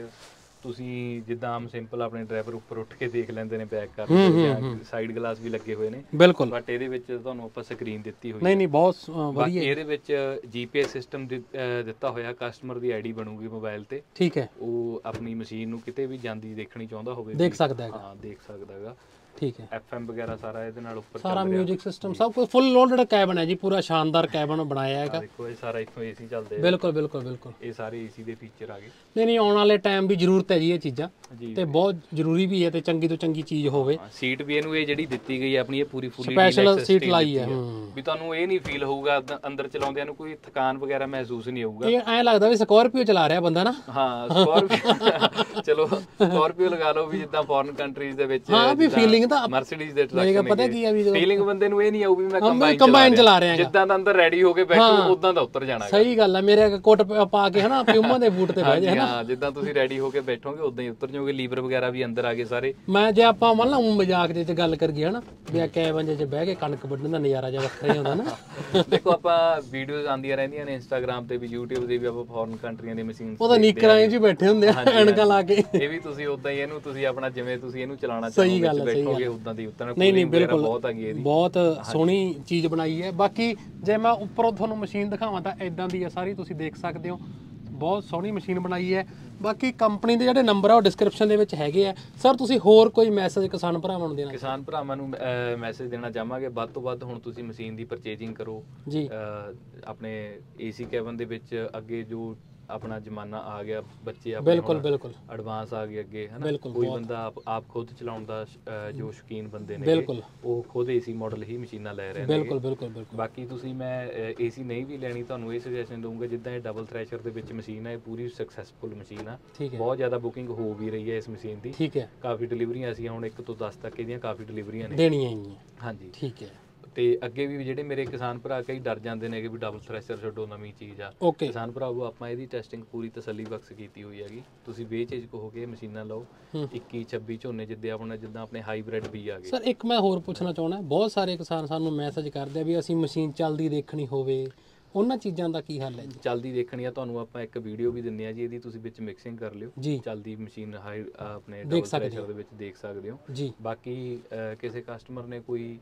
S2: ਤੁਸੀਂ ਜਿੱਦਾਂ ਆਮ ਸਿੰਪਲ ਆਪਣੇ ਡਰਾਈਵਰ ਉੱਪਰ ਉੱਠ ਕੇ ਦੇਖ ਲੈਂਦੇ ਨੇ ਬੈਕ ਕਰਦੇ ਜਾਂ ਸਾਈਡ ਗਲਾਸ ਵੀ ਲੱਗੇ ਹੋਏ ਨੇ,
S1: ਬਿਲਕੁਲ,
S2: ਬਟ ਇਹਦੇ ਵਿੱਚ ਤੁਹਾਨੂੰ ਆਪਾਂ ਸਕਰੀਨ ਦਿੱਤੀ ਹੋਈ।
S1: ਨਹੀਂ ਬਹੁਤ ਵਧੀਆ।
S2: ਇਹਦੇ ਵਿੱਚ GPS ਸਿਸਟਮ ਦਿੱਤਾ ਹੋਇਆ, ਕਸਟਮਰ ਦੀ ਆਈਡੀ ਬਣੂਗੀ ਮੋਬਾਈਲ ਤੇ।
S1: ਠੀਕ ਹੈ,
S2: ਉਹ ਆਪਣੀ ਮਸ਼ੀਨ ਨੂੰ ਕਿਤੇ ਵੀ ਜਾਂਦੀ ਦੇਖਣੀ ਚਾਹੁੰਦਾ ਹੋਵੇ
S1: ਦੇਖ ਸਕਦਾ ਹੈਗਾ।
S2: ਹਾਂ, ਦੇਖ ਸਕਦਾ ਹੈਗਾ।
S1: ਠੀਕ ਹੈ,
S2: FM ਵਗੈਰਾ ਸਾਰਾ ਇਹਦੇ ਨਾਲ ਉੱਪਰ
S1: ਸਾਰਾ ਮਿਊਜ਼ਿਕ ਸਿਸਟਮ ਸਭ ਕੁਝ ਫੁੱਲ ਲੋਡਡ ਕੈਬਨ ਹੈ ਜੀ, ਪੂਰਾ ਸ਼ਾਨਦਾਰ ਕੈਬਨ ਬਣਾਇਆ ਹੈਗਾ।
S2: ਦੇਖੋ ਇਹ ਸਾਰਾ ਇੱਥੋਂ ਏਸੀ ਚੱਲਦੇ ਆ।
S1: ਬਿਲਕੁਲ ਬਿਲਕੁਲ ਬਿਲਕੁਲ,
S2: ਇਹ ਸਾਰੇ ਏਸੀ ਦੇ ਫੀਚਰ ਆ ਗਏ।
S1: ਨਹੀਂ ਆਉਣ ਵਾਲੇ ਟਾਈਮ ਵੀ ਜ਼ਰੂਰਤ ਹੈ ਜੀ ਇਹ ਚੀਜ਼ਾਂ, ਤੇ ਬਹੁਤ ਜ਼ਰੂਰੀ ਵੀ ਹੈ, ਤੇ ਚੰਗੀ ਤੋਂ ਚੰਗੀ ਚੀਜ਼ ਹੋਵੇ।
S2: ਸੀਟ ਵੀ ਇਹਨੂੰ ਇਹ ਜਿਹੜੀ ਦਿੱਤੀ ਗਈ ਹੈ ਆਪਣੀ, ਇਹ ਪੂਰੀ ਫੁੱਲੀ
S1: ਸਪੈਸ਼ਲ ਸੀਟ ਲਾਈ ਹੈ
S2: ਵੀ ਤੁਹਾਨੂੰ ਇਹ ਨਹੀਂ ਫੀਲ ਹੋਊਗਾ ਅੰਦਰ ਚਲਾਉਂਦਿਆਂ ਨੂੰ ਕੋਈ ਥਕਾਨ ਵਗੈਰਾ ਮਹਿਸੂਸ ਨਹੀਂ ਹੋਊਗਾ।
S1: ਇਹ ਐਂ ਲੱਗਦਾ ਵੀ ਸਕੋਰਪੀਓ ਚਲਾ ਰਿਹਾ ਬੰਦਾ ਨਾ।
S2: ਹਾਂ, ਸਕੋਰਪੀਓ ਚਲੋ ਸਕੋਰਪੀਓ ਲਗਾ ਲਓ ਵੀ ਜਿੱਦਾਂ ਫੋਰਨ ਕੰਟਰੀਜ਼ ਦੇ ਵਿੱਚ
S1: ਹਾਂ ਵੀ ਫੀਲਿੰਗ ਤਾਂ
S2: ਮਰਸੀਡੀਜ਼ ਦੇ
S1: ਪਤਾ ਕੀ ਆ ਵੀ
S2: ਫੀਲਿੰਗ ਬੰਦੇ ਨੂੰ ਇਹ ਨਹੀਂ ਆਊ ਵੀ ਮੈਂ
S1: ਕੰਬਾਈਨ ਚਲਾ ਰਿਹਾ,
S2: ਜਿੱਦਾਂ ਦਾ ਅੰਦਰ ਰੈਡੀ ਹੋ ਕੇ ਬੈਠੋ ਉਦਾਂ ਦਾ ਉੱਤਰ ਜਾਣਾ।
S1: ਸਹੀ ਗੱਲ ਹੈ, ਮੇਰੇ ਕੋਟ ਪਾ ਕੇ ਹਨਾ ਪਿਊਮਾ ਦੇ ਬੂਟ ਤੇ ਬਹਿ ਜਾ।
S2: ਹਾਂ, ਜਿੱਦਾਂ ਤੁਸੀਂ ਰੈਡੀ ਹੋ ਕੇ ਬੈਠੋਗੇ ਉਦਾਂ ਹੀ ਉਤਰ ਜਾਓਗੇ। ਲੀਵਰ ਵਗੈਰਾ ਵੀ ਅੰਦਰ ਆ ਗਏ ਸਾਰੇ।
S1: ਮੈਂ ਜੇ ਆਪਾਂ ਮੰਨ ਲਾ ਮਜ਼ਾਕ ਦੇ ਚ ਗੱਲ ਕਰ ਗਏ ਹਨਾ ਵੀ ਆ ਕੈਬਨ ਚ ਬਹਿ ਕੇ ਕਣਕ ਵੱਢਣ ਦਾ ਨਜ਼ਾਰਾ ਜਿਹਾ ਵੱਖਰਾ ਹੀ ਹੁੰਦਾ ਨਾ।
S2: ਦੇਖੋ ਆਪਾਂ ਵੀਡੀਓਜ਼ ਆਉਂਦੀਆਂ ਰਹਿੰਦੀਆਂ ਨੇ ਇੰਸਟਾਗ੍ਰਾਮ ਤੇ ਵੀ, YouTube ਤੇ ਵੀ, ਆਪਾਂ ਫੋਰਨ ਕੰਟਰੀਆਂ ਦੀ ਮਸ਼ੀਨ
S1: ਉਹਦਾ ਨੀਕਰਾਂ ਚ ਬੈਠੇ ਹੁੰਦੇ ਆ ਐਨਕਾਂ ਲਾ ਕੇ।
S2: ਇਹ ਵੀ ਤੁਸੀਂ ਉਦਾਂ ਹੀ ਇਹਨੂੰ ਤੁਸੀਂ ਆਪਣਾ ਜਿਵੇਂ ਤੁਸੀਂ ਇਹਨੂੰ ਚਲਾਉਣਾ ਚਾਹੋਗੇ ਬੈਠੋਗੇ ਉਦਾਂ ਦੀ ਉਤਰਨਾ।
S1: ਨਹੀਂ ਬਿਲਕੁਲ,
S2: ਬਹੁਤ ਹੈਗੀ ਇਹਦੀ,
S1: ਬਹੁਤ ਸੋਹਣੀ ਚੀਜ਼ ਬਣਾਈ ਹੈ। ਬਾਕੀ ਜੇ ਮੈਂ ਉੱਪਰੋਂ ਤੁਹਾਨੂੰ ਮਸ਼ੀਨ ਦਿਖਾਵਾਂ ਤਾਂ ਇਦਾਂ ਦੀ ਹੈ ਸਾਰੀ, ਤੁਸੀਂ ਦੇਖ ਸਕਦੇ ਹੋ। ਬਹੁਤ ਸੋਹਣੀ ਮਸ਼ੀਨ ਬਣਾਈ ਹੈ। ਬਾਕੀ ਕੰਪਨੀ ਦੇ ਜਿਹੜੇ ਨੰਬਰ ਆ ਉਹ ਡਿਸਕ੍ਰਿਪਸ਼ਨ ਦੇ ਵਿੱਚ ਹੈਗੇ ਆ। ਸਰ ਤੁਸੀਂ ਹੋਰ ਕੋਈ ਮੈਸੇਜ ਕਿਸਾਨ ਭਰਾਵਾਂ ਨੂੰ ਦੇਣਾ?
S2: ਕਿਸਾਨ ਭਰਾਵਾਂ ਨੂੰ ਮੈਸੇਜ ਦੇਣਾ ਚਾਹਾਂਗੇ, ਵੱਧ ਤੋਂ ਵੱਧ ਹੁਣ ਤੁਸੀਂ ਮਸ਼ੀਨ ਦੀ ਪਰਚੇਜਿੰਗ ਕਰੋ ਜੀ। ਆਪਣੇ ਏਸੀ ਕੈਬਨ ਦੇ ਵਿੱਚ ਅੱਗੇ ਜੋ ਆਪਣਾ ਜ਼ਮਾਨਾ ਆ ਗਿਆ, ਬੱਚੇ ਆਪਣੇ ਬਿਲਕੁਲ ਐਡਵਾਂਸ ਆ ਗਏ ਅੱਗੇ, ਹਨਾ। ਕੋਈ ਬੰਦਾ ਆਪ ਖੁਦ ਚਲਾਉਣ ਦਾ ਜੋ ਸ਼ੌਕੀਨ ਬੰਦੇ ਨੇ ਉਹ ਖੁਦ ਏਸੀ ਮਾਡਲ ਹੀ ਮਸ਼ੀਨਾਂ ਲੈ ਰਹੇ ਨੇ। ਬਿਲਕੁਲ। ਬਾਕੀ ਤੁਸੀਂ ਮੈਂ ਏਸੀ ਨਹੀਂ ਵੀ ਲੈਣੀ, ਤੁਹਾਨੂੰ ਇਹ ਸੁਜੈਸ਼ਨ ਦਊਂਗਾ ਜਿੱਦਾਂ ਇਹ ਡਬਲ ਥ੍ਰੈਸ਼ਰ ਦੇ ਵਿੱਚ ਮਸ਼ੀਨ ਹੈ, ਇਹ ਪੂਰੀ ਸਕਸੈਸਫੁਲ ਮਸ਼ੀਨ ਆ। ਬਹੁਤ ਜ਼ਿਆਦਾ ਬੁਕਿੰਗ ਹੋ ਵੀ ਰਹੀ ਹੈ ਇਸ ਮਸ਼ੀਨ ਦੀ। ਠੀਕ ਹੈ, ਕਾਫੀ ਡਿਲੀਵਰੀਆਂ ਅਸੀਂ ਹੁਣ 1 ਤੋਂ 10 ਤੱਕ ਇਹਦੀਆਂ ਕਾਫੀ ਡਿਲੀਵਰੀਆਂ ਨੇ ਦੇਣੀਆਂ ਹੀ। ਹਾਂਜੀ, ਠੀਕ ਹੈ। ਤੇ ਅੱਗੇ ਵੀ ਜਿਹੜੇ ਮੇਰੇ ਕਿਸਾਨ ਭਰਾ ਕਈ ਡਰ ਜਾਂਦੇ ਨੇ ਕਿ ਵੀ ਡਬਲ ਥ੍ਰੈਸ਼ਰ ਛੱਡੋ, ਨਵੀਂ ਚੀਜ਼ ਆ। ਕਿਸਾਨ ਭਰਾਵੋ, ਆਪਾਂ ਇਹਦੀ ਟੈਸਟਿੰਗ ਪੂਰੀ ਤਸੱਲੀ ਬਖਸ਼ ਕੀਤੀ ਹੋਈ ਹੈਗੀ। ਤੁਸੀਂ ਬੇਝਿਜਕ ਹੋ ਕੇ ਮਸ਼ੀਨਾਂ ਲਓ। 21-26 ਝੋਨੇ ਜਿੱਦਾਂ ਆਪਣੇ ਹਾਈਬ੍ਰਿਡ ਵੀ ਆ ਗਏ। ਸਰ ਇੱਕ ਮੈਂ ਹੋਰ ਪੁੱਛਣਾ ਚਾਹੁੰਦਾ, ਬਹੁਤ ਸਾਰੇ ਕਿਸਾਨ ਸਾਨੂੰ ਮੈਸੇਜ ਕਰਦੇ ਆ ਵੀ ਅਸੀਂ ਮਸ਼ੀਨ ਚੱਲਦੀ ਦੇਖਣੀ ਹੋਵੇ, ਉਹਨਾਂ ਚੀਜ਼ਾਂ ਦਾ ਕੀ ਹੱਲ ਹੈ ਜੀ? ਚੱਲਦੀ ਦੇਖਣੀ ਆ, ਤੁਹਾਨੂੰ ਆਪਾਂ ਇੱਕ ਵੀਡੀਓ ਵੀ ਦਿੰਦੇ ਆ ਜੀ, ਇਹਦੀ ਤੁਸੀਂ ਵਿੱਚ ਮਿਕਸਿੰਗ ਕਰ ਲਿਓ। ਚੱਲਦੀ ਮਸ਼ੀਨ ਆਪਣੇ ਡਬਲ ਥ੍ਰੈਸ਼ਰ ਦੇ ਵਿੱਚ ਦੇਖ ਸਕਦੇ ਹੋ ਜੀ। ਬਾਕੀ ਕਿਸੇ ਕਸਟਮਰ ਨੇ ਕੋਈ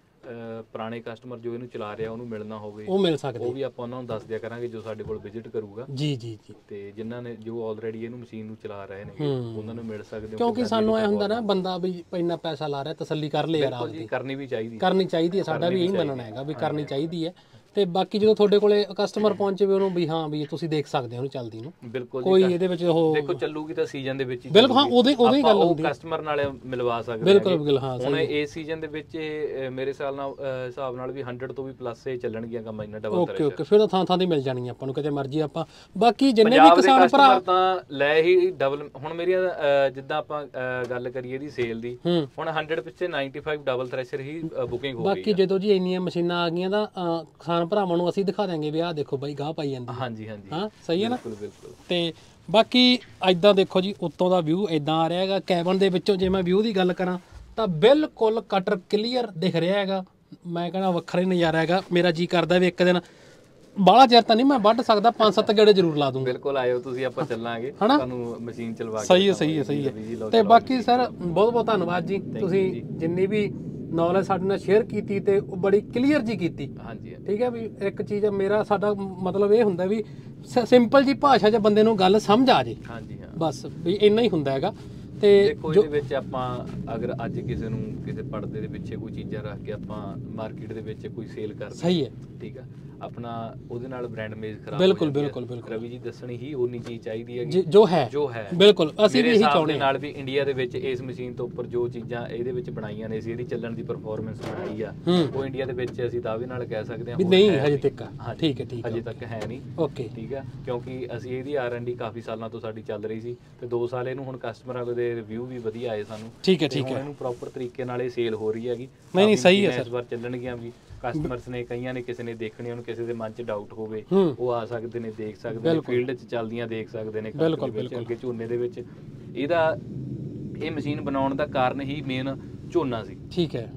S2: ਪੁਰਾਣੇ ਕਸਟਮਰ ਜੋ ਇਹਨੂੰ ਚਲਾ ਰਿਹਾ ਉਹਨੂੰ ਮਿਲਣਾ ਹੋਵੇ, ਉਹ ਮਿਲ ਸਕਦੇ, ਉਹ ਵੀ ਆਪਾਂ ਉਹਨਾਂ ਨੂੰ ਦੱਸ ਦਿਆ ਕਰਾਂਗੇ ਜੋ ਸਾਡੇ ਕੋਲ ਵਿਜ਼ਿਟ ਕਰੂਗਾ। ਜੀ। ਤੇ ਜਿਨ੍ਹਾਂ ਨੇ ਜੋ ਆਲਰੇਡੀ ਇਹਨੂੰ ਮਸ਼ੀਨ ਨੂੰ ਚਲਾ ਰਹੇ ਨੇ ਉਹਨਾਂ ਨੂੰ ਮਿਲ ਸਕਦੇ ਹੋ, ਕਿਉਂਕਿ ਸਾਨੂੰ ਐ ਹੁੰਦਾ ਨਾ ਬੰਦਾ ਵੀ ਇੰਨਾ ਪੈਸਾ ਲਾ ਰਿਹਾ, ਤਸੱਲੀ ਕਰ ਲੈ ਯਾਰ ਆਪਦੀ। ਕਰਨੀ ਵੀ ਚਾਹੀਦੀ ਹੈ, ਸਾਡਾ ਵੀ ਇਹੀ ਮੰਨਣਾ ਹੈਗਾ ਵੀ ਕਰਨੀ ਚਾਹੀਦੀ ਹੈ। ਤੇ ਬਾਕੀ ਜਦੋਂ ਤੁਹਾਡੇ ਕੋਲੇ ਕਸਟਮਰ ਪਹੁੰਚੇ ਵੀ ਉਹਨੂੰ ਵੀ ਹਾਂ ਵੀ ਤੁਸੀਂ ਦੇਖ ਸਕਦੇ ਹੋ ਉਹਨੂੰ ਚੱਲਦੀ ਨੂੰ, ਬਿਲਕੁਲ ਕੋਈ ਇਹਦੇ ਵਿੱਚ ਉਹ ਦੇਖੋ ਚੱਲੂਗੀ ਤਾਂ ਸੀਜ਼ਨ ਦੇ ਵਿੱਚ ਹੀ। ਬਿਲਕੁਲ, ਹਾਂ ਉਹਦੀ ਗੱਲ ਹੁੰਦੀ ਹੈ, ਕਸਟਮਰ ਨਾਲ ਮਿਲਵਾ ਸਕਦੇ ਹਾਂ। ਬਿਲਕੁਲ ਹਾਂ। ਹੁਣ ਇਹ ਸੀਜ਼ਨ ਦੇ ਵਿੱਚ ਮੇਰੇ ਹਿਸਾਬ ਨਾਲ ਵੀ 100 ਤੋਂ ਵੀ ਪਲੱਸ ਇਹ ਚੱਲਣਗੀਆਂ ਕੰਬਾਈਨਾਂ ਡਬਲ ਥ੍ਰੈਸ਼ਰ। ਓਕੇ, ਫਿਰ ਤਾਂ ਥਾਂ ਦੀ ਮਿਲ ਜਾਣੀ ਆਪਾਂ ਨੂੰ ਕਿਤੇ ਮਰਜ਼ੀ ਆਪਾਂ। ਬਾਕੀ ਜਿੰਨੇ ਵੀ ਕਿਸਾਨ ਭਰਾ ਤਾਂ ਲੈ ਹੀ ਡਬਲ, ਹੁਣ ਮੇਰੀਆਂ ਜਿੱਦਾਂ ਆਪਾਂ ਗੱਲ ਕਰੀਏ ਇਹਦੀ ਸੇਲ ਦੀ, ਹੁਣ 100 ਪਿੱਛੇ 95 ਡਬਲ ਥ੍ਰੈਸ਼ਰ ਹੀ ਬੁਕਿੰਗ ਹੋ ਗਈ। ਬਾਕੀ ਜਦੋਂ ਜੀ ਇੰਨੀਆਂ ਮਸ਼ੀਨਾਂ ਆ ਗਈਆਂ ਤਾਂ ਕਿਸਾਨ ਭਰਾਵਾਂ ਨੂੰ ਅਸੀਂ ਦਿਖਾ ਦਿਆਂਗੇ ਵੀ ਆਹ ਦੇਖੋ ਬਾਈ ਗਾਹ ਪਾਈ ਜਾਂਦੀ। ਹਾਂਜੀ ਹਾਂ, ਸਹੀ ਹੈ ਨਾ। ਬਿਲਕੁਲ। ਤੇ ਬਾਕੀ ਐਦਾਂ ਦੇਖੋ ਜੀ, ਉੱਤੋਂ ਦਾ ਵਿਊ ਐਦਾਂ ਆ ਰਿਹਾ ਹੈਗਾ ਕੈਬਨ ਦੇ ਵਿੱਚੋਂ। ਜੇ ਮੈਂ ਵਿਊ ਦੀ ਗੱਲ ਕਰਾਂ ਤਾਂ ਬਿਲਕੁਲ ਕਟਰ ਕਲੀਅਰ ਦਿਖ ਰਿਹਾ ਹੈਗਾ। ਮੈਂ ਕਹਿੰਦਾ ਵੱਖਰਾ ਹੀ ਨਜ਼ਾਰਾ ਹੈਗਾ। ਮੇਰਾ ਜੀ ਕਰਦਾ ਵੀ ਇੱਕ ਦਿਨ, ਬਾਹਲਾ ਚਿਰ ਤਾਂ ਨਹੀਂ ਮੈਂ ਵੱਢ ਸਕਦਾ, 5-7 ਗੇੜੇ ਜ਼ਰੂਰ ਲਾ ਦੂੰਗਾ। ਬਿਲਕੁਲ ਆਇਓ ਤੁਸੀਂ, ਆਪਾਂ ਚੱਲਾਂਗੇ, ਤੁਹਾਨੂੰ ਮਸ਼ੀਨ ਚਲਵਾ ਕੇ। ਸਹੀ ਹੈ। ਤੇ ਬਾਕੀ ਸਰ ਬਹੁਤ ਬਹੁਤ ਧੰਨਵਾਦ ਜੀ, ਤੁਸੀਂ ਜਿੰਨੀ ਵੀ ਨੌਲੇਜ ਸਾਡੇ ਨਾਲ ਸ਼ੇਅਰ ਕੀਤੀ ਤੇ ਉਹ ਬੜੀ ਕਲੀਅਰ ਜੀ ਕੀਤੀ। ਹਾਂਜੀ, ਠੀਕ ਹੈ। ਵੀ ਇੱਕ ਚੀਜ਼ ਮੇਰਾ ਸਾਡਾ ਮਤਲਬ ਇਹ ਹੁੰਦਾ ਵੀ ਸਿੰਪਲ ਜੀ ਭਾਸ਼ਾ 'ਚ ਬੰਦੇ ਨੂੰ ਗੱਲ ਸਮਝ ਆ ਜੇ। ਹਾਂਜੀ ਹਾਂ, ਬਸ ਵੀ ਇੰਨਾ ਹੀ ਹੁੰਦਾ ਹੈਗਾ। ਤੇ ਦੇਖੋ ਇਹਦੇ ਵਿੱਚ ਆਪਾਂ ਅਗਰ ਅੱਜ ਕਿਸੇ ਨੂੰ ਕਿਸੇ ਪਰਦੇ ਦੇ ਪਿੱਛੇ ਕੋਈ ਚੀਜ਼ਾਂ ਰੱਖ ਕੇ ਆਪਾਂ ਮਾਰਕੀਟ ਦੇ ਵਿੱਚ ਕੋਈ ਸੇਲ ਕਰਦੇ, ਸਹੀ ਹੈ, ਠੀਕ ਆ, ਆਪਣਾ ਉਹਦੇ ਨਾਲ ਬ੍ਰਾਂਡ ਇਮੇਜ ਖਰਾਬ ਹੋ ਜਾਂਦਾ। ਬਿਲਕੁਲ ਰਵੀ ਜੀ, ਦੱਸਣੀ ਹੀ ਉਨੀ ਚੀਜ਼ ਚਾਹੀਦੀ ਹੈ ਜੋ ਹੈ। ਬਿਲਕੁਲ, ਅਸੀਂ ਵੀ ਇਹੀ ਚਾਹੁੰਦੇ ਹਾਂ ਨਾਲ ਵੀ ਇੰਡੀਆ ਦੇ ਵਿੱਚ ਇਸ ਮਸ਼ੀਨ ਤੋਂ ਉੱਪਰ ਜੋ ਚੀਜ਼ਾਂ ਇਹਦੇ ਵਿੱਚ ਬਣਾਈਆਂ ਨੇ, ਅਸੀਂ ਇਹਦੀ ਚੱਲਣ ਦੀ ਪਰਫਾਰਮੈਂਸ ਬਣਾਈ ਆ, ਉਹ ਇੰਡੀਆ ਦੇ ਵਿੱਚ ਅਸੀਂ ਦਾਅਵੇ ਨਾਲ ਕਹਿ ਸਕਦੇ ਹਾਂ ਨਹੀਂ ਹਜੇ ਤੱਕ। ਠੀਕ ਹੈ, ਹਜੇ ਤੱਕ ਹੈ ਨਹੀਂ। ਓਕੇ, ਠੀਕ ਆ, ਕਿਉਂਕਿ ਅਸੀਂ ਇਹਦੀ R&D ਕਾਫੀ ਸਾਲਾਂ ਤੋਂ ਸਾਡੀ ਚੱਲ ਰਹੀ ਸੀ ਤੇ 2 ਸਾਲ ਇਹਨੂੰ ਹੁਣ ਕਸਟਮਰਾਂ ਦੇ ਰਿਵਿਊ ਵੀ ਵਧੀਆ ਆਏ ਸਾਨੂੰ। ਠੀਕ ਹੈ। ਇਹਨੂੰ ਪ੍ਰੋਪਰ ਤਰੀਕੇ ਨਾਲ ਇਹ ਸੇਲ ਹੋ ਰਹੀ ਹੈਗੀ। ਨਹੀਂ ਸਹੀ ਹੈ ਸਰ, ਇਸ ਵਾਰ ਚੱਲਣਗੀਆਂ ਵੀ। ਕਸਟਮਰਸ ਨੇ ਕਈਆਂ ਨੇ ਕਿਸੇ ਨੇ ਦੇਖਣੀ, ਉਹਨੂੰ ਕਿਸੇ ਦੇ ਮਨ 'ਚ ਡਾਊਟ ਹੋਵੇ ਉਹ ਆ ਸਕਦੇ ਨੇ, ਦੇਖ ਸਕਦੇ ਨੇ, ਫੀਲਡ 'ਚ ਚੱਲਦੀਆਂ ਦੇਖ ਸਕਦੇ ਨੇ। ਅੱਗੇ ਝੋਨੇ ਦੇ ਵਿੱਚ ਇਹ ਮਸ਼ੀਨ ਬਣਾਉਣ ਦਾ ਕਾਰਨ ਹੀ ਮੇਨ ਝੋਨਾ ਸੀ। ਠੀਕ ਹੈ,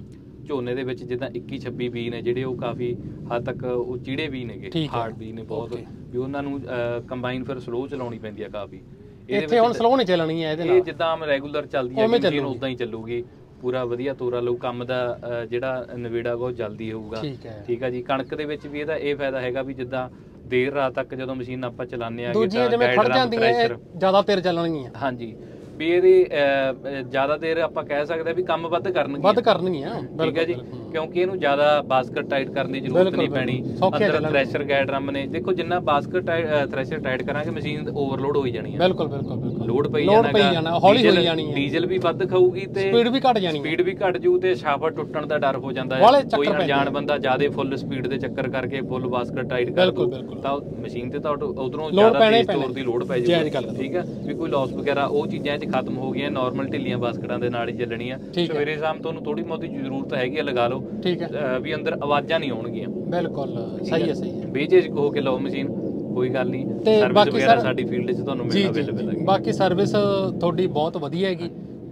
S2: ਝੋਨੇ ਦੇ ਵਿੱਚ ਜਿੱਦਾਂ 21 26 ਬੀ ਨੇ ਜਿਹੜੇ ਉਹ ਕਾਫੀ ਹੱਦ ਤੱਕ ਉਹ ਚੀੜੇ ਵੀ ਨੇਗੇ, ਹਾਰਡ ਵੀ ਨੇ ਬਹੁਤ, ਵੀ ਉਹਨਾਂ ਨੂੰ ਕੰਬਾਈਨ ਫਿਰ ਸਲੋ ਚਲਾਉਣੀ ਪੈਂਦੀ ਆ ਕਾਫੀ।
S1: ਇੱਥੇ ਹੁਣ ਸਲੋ ਨਹੀਂ ਚੱਲਣੀ ਹੈ ਇਹਦੇ ਨਾਲ,
S2: ਇਹ ਜਿੱਦਾਂ ਆਮ ਰੈਗੂਲਰ ਚੱਲਦੀ ਹੈ ਮਸ਼ੀਨ ਉਦਾਂ ਹੀ ਚੱਲੂਗੀ, ਪੂਰਾ ਵਧੀਆ ਤੋਰਾ ਲਊ, ਕੰਮ ਦਾ ਜਿਹੜਾ ਨਵੇੜਾ ਉਹ ਜਲਦੀ ਹੋਊਗਾ। ਠੀਕ ਆ ਜੀ। ਕਣਕ ਦੇ ਵਿੱਚ ਵੀ ਇਹਦਾ ਇਹ ਫਾਇਦਾ ਹੈਗਾ ਵੀ ਜਿੱਦਾਂ ਦੇਰ ਰਾਤ ਤੱਕ ਜਦੋਂ ਮਸ਼ੀਨ ਆਪਾਂ ਚਲਾਉਂਦੇ ਆ,
S1: ਦੂਜੀਆਂ ਜਿਵੇਂ ਖੜ ਜਾਂਦੀਆਂ ਜ਼ਿਆਦਾ ਦੇਰ ਚੱਲਣਗੀਆਂ।
S2: ਹਾਂਜੀ, ਵੀ ਇਹਦੀ ਜ਼ਿਆਦਾ ਦੇਰ ਆਪਾਂ ਕਹਿ ਸਕਦੇ ਆ ਵੀ ਕੰਮ ਵੱਧ ਕਰਨਗੀਆਂ। ਠੀਕ ਹੈ ਜੀ, ਕਿਉਂਕਿ ਇਹਨੂੰ ਜ਼ਿਆਦਾ ਬਾਸਕਟ ਟਾਈਟ ਕਰਨ ਦੀ ਜ਼ਰੂਰਤ ਨਹੀਂ ਪੈਣੀ। ਅੰਦਰ ਥ੍ਰੈਸ਼ਰ ਗੈਰ ਡਰਮ ਨੇ, ਦੇਖੋ ਜਿੰਨਾ ਬਾਸਕਟ ਥ੍ਰੈਸ਼ਰ ਟਾਈਟ ਕਰਾਂਗੇ ਮਸ਼ੀਨ ਓਵਰਲੋਡ ਹੋਈ ਜਾਣੀ ਹੈ। ਬਿਲਕੁਲ ਲੋਡ ਪਈ ਜਾਣਾ, ਹੌਲੀ ਹੋਈ ਜਾਣੀ ਹੈ, ਡੀਜ਼ਲ ਵੀ ਵੱਧ ਖਾਊਗੀ ਤੇ ਸਪੀਡ ਵੀ ਘਟ ਜੂ ਤੇ ਸ਼ਾਫਟ ਟੁੱਟਣ ਦਾ ਡਰ ਹੋ ਜਾਂਦਾ ਹੈ। ਕੋਈ ਅਣਜਾਣ ਬੰਦਾ ਜ਼ਿਆਦਾ ਫੁੱਲ ਸਪੀਡ ਦੇ ਚੱਕਰ ਕਰਕੇ ਫੁੱਲ ਬਾਸਕਟ ਟਾਈਟ ਕਰ ਦੂ ਤਾਂ ਮਸ਼ੀਨ ਤੇ ਤਾਂ ਉਧਰੋਂ ਜ਼ਿਆਦਾ ਤੇਜ਼ ਤੋਰ ਦੀ ਲੋਡ ਪੈ ਜਾਊਗੀ। ਠੀਕ ਹੈ, ਵੀ ਕੋਈ ਲਾਸ ਵਗੈਰਾ ਉਹ ਚੀਜ਼ਾਂ ਖਤਮ ਹੋ ਗਈਆਂ, ਨਾਰਮਲ ਢਿੱਲੀਆਂ ਬਾਸਕਟਾਂ ਦੇ ਨਾਲ ਹੀ ਚੱਲਣੀਆਂ। ਸਵੇਰੇ ਸ਼ਾਮ ਤੁਹਾਨੂੰ ਥੋੜੀ ਬਹੁਤੀ ਜ਼ਰੂਰਤ ਹੈਗੀ ਆ, ਲਗਾ ਲਓ। ਠੀਕ ਹੈ, ਵੀ ਅੰਦਰ ਆਵਾਜ਼ਾਂ ਨਹੀਂ ਆਉਣਗੀਆਂ। ਬਿਲਕੁਲ ਸਹੀ ਹੈ। ਬੇਝਿਜਕ ਹੋ ਕੇ ਲਓ ਮਸ਼ੀਨ, ਕੋਈ ਗੱਲ ਨਹੀਂ। ਸਰਵਿਸ ਵਗੈਰਾ ਸਾਡੀ ਫੀਲਡ 'ਚ ਤੁਹਾਨੂੰ ਮਿਲਣਾ ਅਵੇਲੇਬਲ ਹੈ। ਬਾਕੀ ਸਰਵਿਸ ਤੁਹਾਡੀ ਬਹੁਤ ਵਧੀਆ ਹੈਗੀ।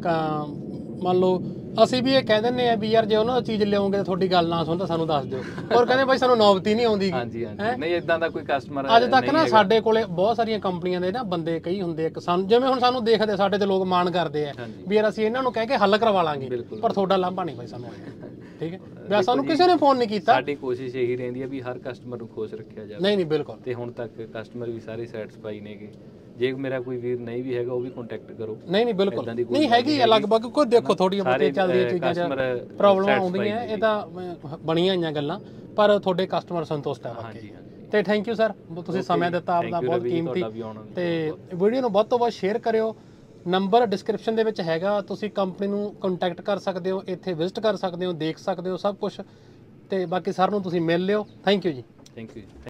S2: ਮੰਨ ਲਓ ਅਸੀਂ ਵੀ ਇਹ ਕਹਿ ਦਿੰਦੇ ਆ ਵੀ ਯਾਰ ਜੇ ਉਹਨਾਂ ਚੀਜ਼ ਲਿਆਉਂਗੇ ਤਾਂ ਤੁਹਾਡੀ ਗੱਲ ਨਾ ਸੁਣ ਤਾਂ ਸਾਨੂੰ ਦੱਸ ਦਿਓ, ਔਰ ਕਹਿੰਦੇ ਬਾਈ ਸਾਨੂੰ ਨੌਬਤ ਹੀ ਨਹੀਂ ਆਉਂਦੀ। ਹਾਂਜੀ ਹਾਂਜੀ, ਨਹੀਂ ਇਦਾਂ ਦਾ ਕੋਈ ਕਸਟਮਰ ਅੱਜ ਤੱਕ ਨਾ ਸਾਡੇ ਕੋਲੇ ਬਹੁਤ ਸਾਰੀਆਂ ਕੰਪਨੀਆਂ ਦੇ ਨਾ ਬੰਦੇ ਕਈ ਹੁੰਦੇ, ਇੱਕ ਸਾਨੂੰ ਜਿਵੇਂ ਹੁਣ ਸਾਨੂੰ ਦੇਖਦੇ ਸਾਡੇ ਤੇ ਲੋਕ ਮਾਣ ਕਰਦੇ ਆ ਵੀ ਯਾਰ ਅਸੀਂ ਇਹਨਾਂ ਨੂੰ ਕਹਿ ਕੇ ਹੱਲ ਕਰਵਾ ਲਾਂਗੇ, ਪਰ ਤੁਹਾਡਾ ਲਾਂਭਾ ਨਹੀਂ ਬਾਈ ਸਾਨੂੰ। ਠੀਕ ਹੈ, ਵੈਸੇ ਸਾਨੂੰ ਕਿਸੇ ਨੇ ਫੋਨ ਨਹੀਂ ਕੀਤਾ। ਸਾਡੀ ਕੋਸ਼ਿਸ਼ ਇਹੀ ਰਹਿੰਦੀ ਹੈ ਵੀ ਹਰ ਕਸਟਮਰ ਨੂੰ ਖੁਸ਼ ਰੱਖਿਆ ਜਾਵੇ। ਨਹੀਂ ਬਿਲਕੁਲ, ਤੇ ਹੁਣ ਤੱਕ ਕਸਟਮਰ ਵੀ ਸਾਰੇ ਸੈਟੀਸਫਾਈ ਨੇਗੇ। ਜੇ ਮੇਰਾ ਕੋਈ ਵੀਰ ਨਹੀਂ ਵੀ ਹੈਗਾ ਉਹ ਵੀ ਕੰਟੈਕਟ ਕਰੋ। ਨਹੀਂ ਬਿਲਕੁਲ ਨਹੀਂ ਹੈਗੀ ਹੈ ਲਗਭਗ, ਕੋਈ ਦੇਖੋ ਥੋੜੀਆਂ ਬਹੁਤੀਆਂ ਚੱਲਦੀਆਂ ਚੀਜ਼ਾਂ ਚ ਪ੍ਰੋਬਲਮ ਆਉਂਦੀਆਂ, ਇਹ ਤਾਂ ਬਣੀਆਂ ਹੋਈਆਂ ਗੱਲਾਂ, ਪਰ ਤੁਹਾਡੇ ਕਸਟਮਰ ਸੰਤੁਸ਼ਟ ਹੈ ਬਾਕੀ। ਤੇ ਥੈਂਕ ਯੂ ਸਰ, ਤੁਸੀਂ ਸਮਾਂ ਦਿੱਤਾ ਆਪਦਾ ਬਹੁਤ ਕੀਮਤੀ, ਤੇ ਵੀਡੀਓ ਨੂੰ ਵੱਧ ਤੋਂ ਵੱਧ ਸ਼ੇਅਰ ਕਰਿਓ। ਨੰਬਰ ਡਿਸਕ੍ਰਿਪਸ਼ਨ ਦੇ ਵਿੱਚ ਹੈਗਾ, ਤੁਸੀਂ ਕੰਪਨੀ ਨੂੰ ਕੰਟੈਕਟ ਕਰ ਸਕਦੇ ਹੋ, ਇੱਥੇ ਵਿਜ਼ਿਟ ਕਰ ਸਕਦੇ ਹੋ, ਦੇਖ ਸਕਦੇ ਹੋ ਸਭ ਕੁਝ, ਤੇ ਬਾਕੀ ਸਰ ਨੂੰ ਤੁਸੀਂ ਮਿਲ ਲਿਓ। ਥੈਂਕ ਯੂ ਜੀ। Thank you.